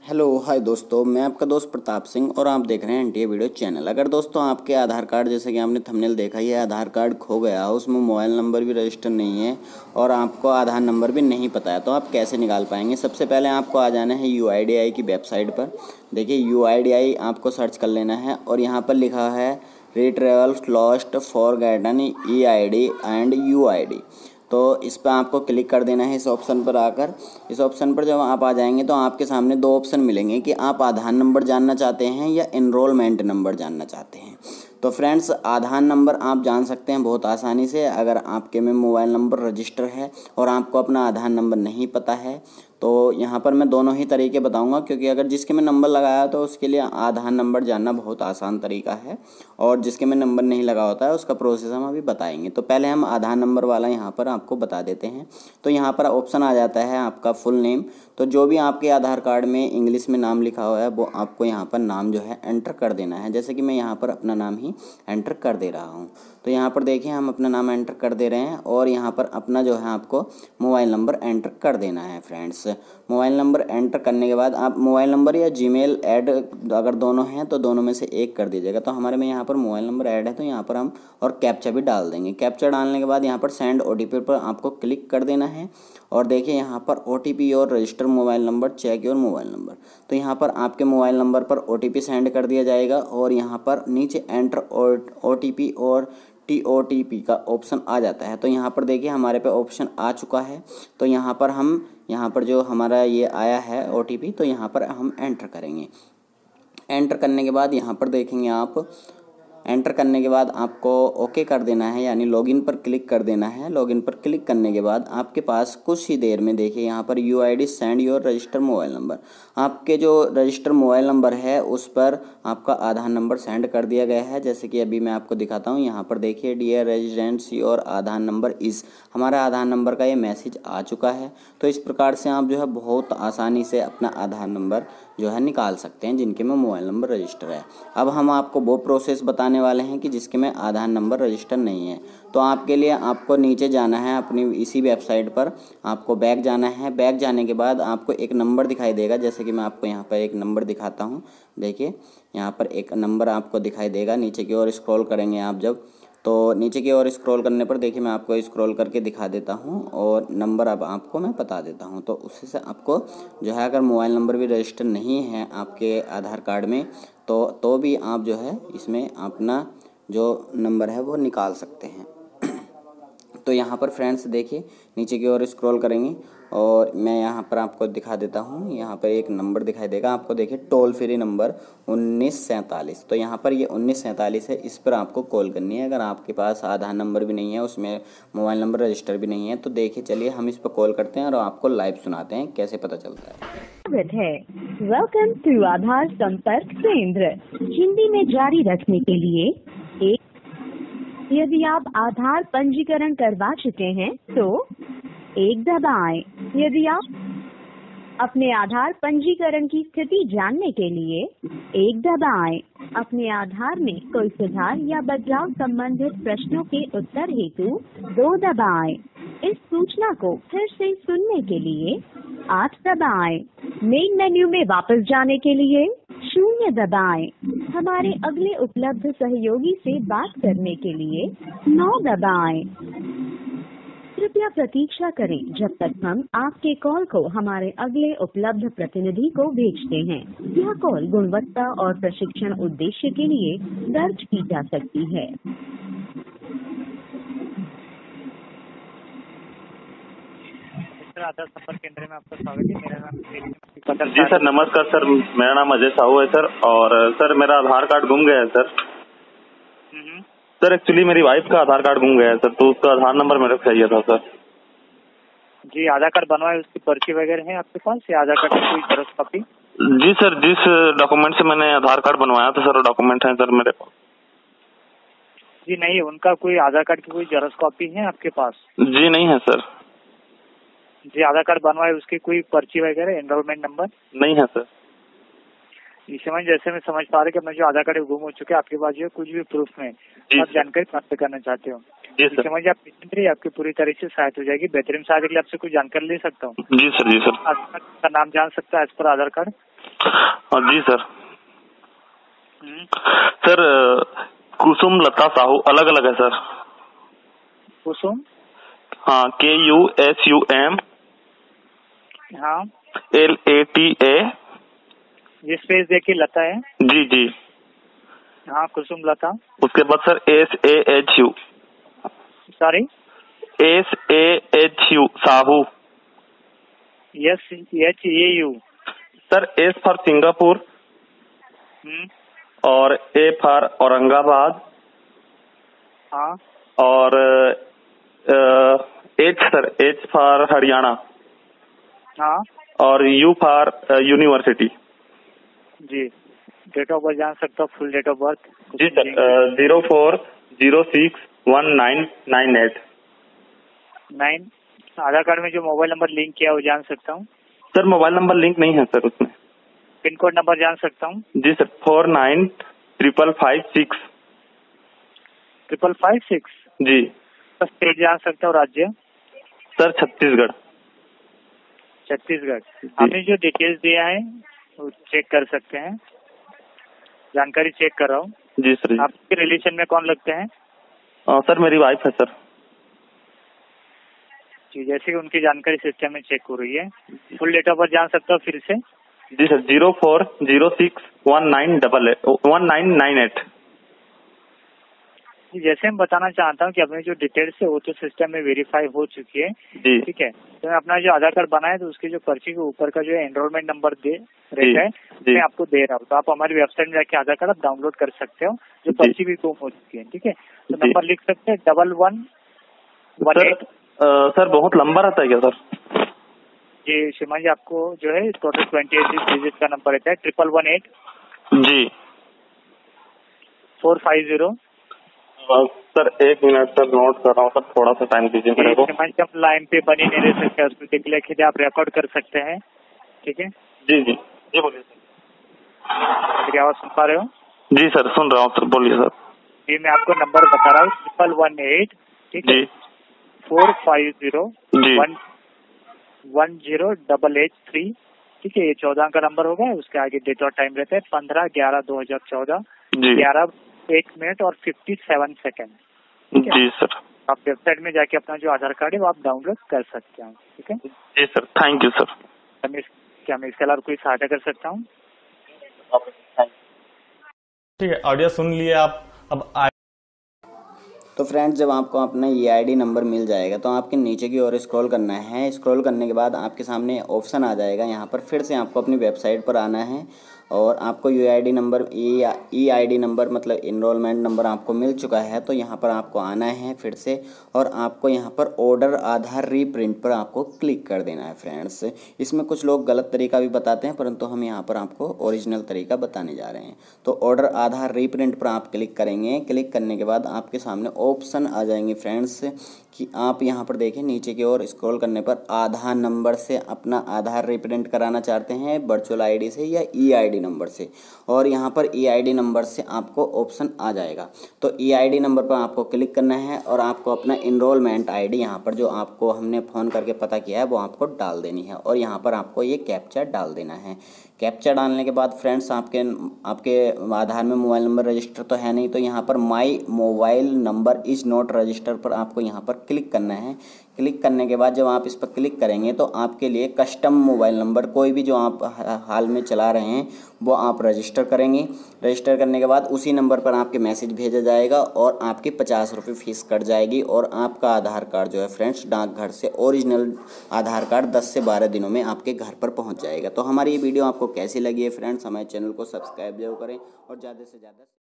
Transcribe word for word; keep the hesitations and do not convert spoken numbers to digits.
Hello hi दोस्तों, मैं आपका दोस्त प्रताप सिंह और आप देख रहे हैं एनटीए वीडियो चैनल। अगर दोस्तों आपके आधार कार्ड, जैसे कि आपने थंबनेल देखा, ये आधार कार्ड खो गया, उसमें मोबाइल नंबर भी रजिस्टर नहीं है और आपको आधार नंबर भी नहीं पता है, तो आप कैसे निकाल पाएंगे। सबसे पहले आपको आ जाना है यू आई डी आई की वेबसाइट पर। देखिए यू आई डी आई आपको सर्च कर लेना है और यहाँ पर लिखा है retrieval lost forgotten E I D and U I D. तो इस पर आपको क्लिक कर देना है। इस ऑप्शन पर आकर इस ऑप्शन पर जब आप आ जाएंगे तो आपके सामने दो ऑप्शन मिलेंगे कि आप आधार नंबर जानना चाहते हैं या एनरोलमेंट नंबर जानना चाहते हैं। तो फ्रेंड्स, आधार नंबर आप जान सकते हैं बहुत आसानी से। अगर आपके में मोबाइल नंबर रजिस्टर है और आपको अपना आधार नंबर नहीं पता है तो यहाँ पर मैं दोनों ही तरीके बताऊंगा, क्योंकि अगर जिसके में नंबर लगाया तो उसके लिए आधार नंबर जानना बहुत आसान तरीका है और जिसके में नंबर नहीं लगा होता है उसका प्रोसेस हम अभी बताएंगे। तो पहले हम आधार नंबर वाला यहाँ पर आपको बता देते हैं। तो यहाँ पर ऑप्शन आ जाता है आपका फुल नेम। तो जो भी आपके आधार कार्ड में इंग्लिश में नाम लिखा हुआ है वो आपको यहाँ पर नाम जो है एंटर कर देना है। जैसे कि मैं यहाँ पर अपना नाम ही एंटर कर दे रहा हूँ। तो यहाँ पर देखिए हम अपना नाम एंटर कर दे रहे हैं और यहाँ पर अपना जो है आपको मोबाइल नंबर एंटर कर देना है। फ्रेंड्स, मोबाइल नंबर एंटर करने के बाद आप मोबाइल नंबर या जीमेल ऐड अगर दोनों हैं तो दोनों में से एक कर दीजिएगा। तो हमारे में यहाँ पर मोबाइल नंबर ऐड है तो यहाँ पर हम और कैप्चा भी डाल देंगे। कैप्चा डालने के बाद यहाँ पर सेंड ओ टी पी पर आपको क्लिक कर देना है और देखिए यहाँ पर ओ टी पी और register mobile number check your mobile number. तो यहाँ पर आपके मोबाइल नंबर पर ओ टी पी सेंड कर दिया जाएगा और यहाँ पर नीचे एंटर ओ टी पी और टी ओ टी पी का ऑप्शन आ जाता है। तो यहाँ पर देखिए हमारे पे ऑप्शन आ चुका है। तो यहाँ पर हम यहाँ पर जो हमारा ये आया है ओ टी पी, तो यहाँ पर हम एंटर करेंगे। एंटर करने के बाद यहाँ पर देखेंगे आप एंटर करने के बाद आपको ओके कर देना है, यानी लॉगिन पर क्लिक कर देना है। लॉगिन पर क्लिक करने के बाद आपके पास कुछ ही देर में देखिए यहाँ पर U I D send your register mobile number, आपके जो रजिस्टर मोबाइल नंबर है उस पर आपका आधार नंबर सेंड कर दिया गया है। जैसे कि अभी मैं आपको दिखाता हूँ। यहाँ पर देखिए dear residents your Aadhaar number is, हमारा आधार नंबर का ये मैसेज आ चुका है। तो इस प्रकार से आप जो है बहुत आसानी से अपना आधार नंबर जो है निकाल सकते हैं जिनके में मोबाइल नंबर रजिस्टर है। अब हम आपको वो प्रोसेस बताने वाले हैं कि जिसके में आधार नंबर रजिस्टर नहीं है। तो आपके लिए आपको नीचे जाना है अपनी इसी वेबसाइट पर, आपको बैक जाना है। बैक जाने के बाद आपको एक नंबर दिखाई देगा। जैसे कि मैं आपको यहाँ पर एक नंबर दिखाता हूँ। देखिए यहाँ पर एक नंबर आपको दिखाई देगा। नीचे की ओर स्क्रॉल करेंगे आप जब, तो नीचे की ओर स्क्रॉल करने पर देखिए मैं आपको स्क्रॉल करके दिखा देता हूँ और नंबर अब आपको मैं बता देता हूँ। तो उससे से आपको जो है अगर मोबाइल नंबर भी रजिस्टर नहीं है आपके आधार कार्ड में तो तो भी आप जो है इसमें अपना जो नंबर है वो निकाल सकते हैं। तो यहाँ पर फ्रेंड्स देखिए नीचे की ओर स्क्रॉल करेंगे और मैं यहाँ पर आपको दिखा देता हूँ। यहाँ पर एक नंबर दिखाई देगा आपको, देखिए टोल फ्री नंबर उन्नीस सैंतालीस। तो यहाँ पर ये उन्नीस सैंतालीस है, इस पर आपको कॉल करनी है। अगर आपके पास आधार नंबर भी नहीं है, उसमें मोबाइल नंबर रजिस्टर भी नहीं है, तो देखिए चलिए हम इस पर कॉल करते हैं और आपको लाइव सुनाते हैं कैसे पता चलता है। है वेलकम टू आधार संपर्क केंद्र। हिंदी में जारी रखने के लिए एक, यदि आप आधार पंजीकरण करवा चुके हैं तो एक दबाएं। यदि आप अपने आधार पंजीकरण की स्थिति जानने के लिए एक दबाएं। अपने आधार में कोई सुधार या बदलाव संबंधित प्रश्नों के उत्तर हेतु दो दबाएं। इस सूचना को फिर से सुनने के लिए आठ दबाएं। मेन मेन्यू में वापस जाने के लिए शून्य दबाएं। हमारे अगले उपलब्ध सहयोगी से बात करने के लिए नौ दबाएं। कृपया प्रतीक्षा करें जब तक हम आपके कॉल को हमारे अगले उपलब्ध प्रतिनिधि को भेजते हैं। यह कॉल गुणवत्ता और प्रशिक्षण उद्देश्य के लिए दर्ज की जा सकती है। आधार संपर्क केंद्र में आपका स्वागत है। मेरा नाम जी सर, नमस्कार सर। मेरा नाम अजय साहू है सर और सर मेरा आधार कार्ड गुम गया है सर। सर एक्चुअली मेरी वाइफ का आधार कार्ड गुम गया है सर, तो उसका आधार नंबर मेरे को चाहिए था सर। जी, आधार कार्ड बनवाए उसकी पर्ची वगैरह है आपके पास या आधार कार्ड की कोई जेरॉक्स कॉपी? जी सर, जिस डॉक्यूमेंट से मैंने आधार कार्ड बनवाया था सर वो डॉक्यूमेंट है सर मेरे को। जी नहीं, उनका कोई आधार कार्ड की कोई जेरॉक्स कॉपी है आपके पास? जी नहीं है सर। जी, आधार कार्ड बनवाए उसकी कोई पर्ची वगैरह, एनरोलमेंट नंबर? नहीं है सर। इस समय जैसे मैं समझ पा रहा कि अपना जो आधार कार्ड गुम हो चुके हैं आपके पास जो कुछ भी प्रूफ में आप जानकारी प्राप्त करना चाहते हो, जी सर। समझिए आप निश्चिंत रहिए, आपकी पूरी तरीके से सहायता हो जाएगी। बेहतरीन सहायता के लिए आपसे कुछ जानकारी ले सकता हूँ? जी सर। जी सर। आपका नाम जान सकता है एज पर आधार कार्ड? हाँ जी सर। सर कुसुम लता साहू अलग अलग है सर। कुसुम? हाँ, K U S U M हाँ, एल ए टी ए। ये स्पेस देखिए लता है। जी जी। हाँ, कुसुम लता। उसके बाद sir S A H U. Sorry? S A H U Sahu. Yes H A U. Sir S for Singapore और ए फॉर औरंगाबाद हाँ, और H sir H for Haryana हाँ और यू फॉर यूनिवर्सिटी। जी। डेट ऑफ बर्थ जान सकता हूँ? Full date of birth? जी sir, zero four zero six one nine nine eight nine. Aadhaar card में जो मोबाइल नंबर लिंक किया है वो जान सकता हूँ? सर मोबाइल नंबर लिंक नहीं है सर उसमें। पिन कोड नंबर जान सकता हूँ? जी sir, four nine triple five six. Triple five six? जी स्टेट जान सकता हूँ? राज्य? सर छत्तीसगढ़। छत्तीसगढ़। आपने जो डिटेल्स दिया है वो चेक कर सकते हैं, जानकारी चेक कर रहा हूँ। जी सर। जी आपके रिलेशन में कौन लगते हैं? आ, सर मेरी वाइफ है सर। जी, जैसे कि उनकी जानकारी सिस्टम में चेक हो रही है। फुल डेट ऑफ बर्थ जान सकता हूँ फिर से? जी sir, zero four zero six one nine double eight one nine nine eight. जैसे मैं बताना चाहता हूँ कि अपनी जो डिटेल्स है वो तो सिस्टम में वेरीफाई हो चुकी है। जी ठीक है, तो मैं अपना जो आधार कार्ड बनाया तो उसकी जो पर्ची के ऊपर का जो एनरोलमेंट नंबर दे रहता है मैं आपको दे रहा हूँ, तो आप हमारी वेबसाइट में जाके आधार कार्ड आप डाउनलोड कर सकते हो, जो पर्ची भी गुम हो चुकी है। ठीक है, तो नंबर लिख सकते हैं double one one eight. Sir बहुत लंबा रहता है क्या सर? जी शिमा जी, आपको जो है टोटल ट्वेंटी एट डिजिट का नंबर रहता है। ट्रिपल वन एट जी फोर फाइव जीरो। सर एक मिनट सर, नोट कर रहा हूँ सर, थोड़ा सा टाइम दीजिए मेरे को। आप लाइन पे बनी नहीं रह सकते, उसमें देख लिखे आप रिकॉर्ड कर सकते हैं। ठीक है जी जी जी बोलिए सर। मेरी आवाज सुन पा रहे हो? जी सर सुन रहा हूँ सर, बोलिए सर। जी मैं आपको नंबर बता रहा हूँ, ट्रिपल वन एट ठीक है four five zero one one zero double eight three. ठीक है, ये चौदह अंक का नंबर होगा। उसके आगे डेट और टाइम रहता है पंद्रह ग्यारह दो हजार चौदह ग्यारह एक मिनट और फिफ्टी सेवन सेकेंड। जी सर। आप वेबसाइट में जाके अपना जो आधार कार्ड है वो आप डाउनलोड कर सकते हैं। ठीक है जी सर, थैंक यू सर। क्या मैं इसके अलावा कोई सहायता कर सकता हूँ? ठीक है, ऑडियो सुन लिए आप। अब आ... तो फ्रेंड्स, जब आपको अपना ई आई डी नंबर मिल जाएगा तो आपके नीचे की ओर स्क्रॉल करना है। स्क्रॉल करने के बाद आपके सामने ऑप्शन आ जाएगा, यहाँ पर फिर से आपको अपनी वेबसाइट पर आना है और आपको U I D number E I D number मतलब इनरोलमेंट नंबर आपको मिल चुका है। तो यहाँ पर आपको आना है फिर से और आपको यहाँ पर ऑर्डर आधार रीप्रिंट पर आपको क्लिक कर देना है। फ्रेंड्स, इसमें कुछ लोग गलत तरीका भी बताते हैं, परंतु हम यहाँ पर आपको ओरिजिनल तरीका बताने जा रहे हैं। तो ऑर्डर आधार रीप्रिंट पर आप क्लिक करेंगे। क्लिक करने के बाद आपके सामने ऑप्शन आ जाएंगे फ्रेंड्स कि आप यहाँ पर देखें नीचे की ओर स्क्रॉल करने पर आधार नंबर से अपना आधार रिप्रिंट कराना चाहते हैं वर्चुअल आईडी से या ई आई डी नंबर से, और यहाँ पर ई आई डी नंबर से आपको ऑप्शन आ जाएगा। तो ई आई डी नंबर पर आपको क्लिक करना है और आपको अपना इनरोलमेंट आईडी यहाँ पर जो आपको हमने फ़ोन करके पता किया है वो आपको डाल देनी है और यहाँ पर आपको ये कैप्चा डाल देना है। कैप्चा डालने के बाद फ्रेंड्स आपके आपके आधार में मोबाइल नंबर रजिस्टर तो है नहीं, तो यहाँ पर my mobile number is not register पर आपको यहाँ पर क्लिक करना है। क्लिक करने के बाद जब आप इस पर क्लिक करेंगे तो आपके लिए कस्टम मोबाइल नंबर कोई भी जो आप हाल में चला रहे हैं वो आप रजिस्टर करेंगे। रजिस्टर करने के बाद उसी नंबर पर आपके मैसेज भेजा जाएगा और आपकी पचास रुपये फीस कट जाएगी और आपका आधार कार्ड जो है फ्रेंड्स डाकघर से ओरिजिनल आधार कार्ड दस से बारह दिनों में आपके घर पर पहुंच जाएगा। तो हमारी ये वीडियो आपको कैसी लगी है फ्रेंड्स, हमारे चैनल को सब्सक्राइब जरूर करें और ज़्यादा से ज़्यादा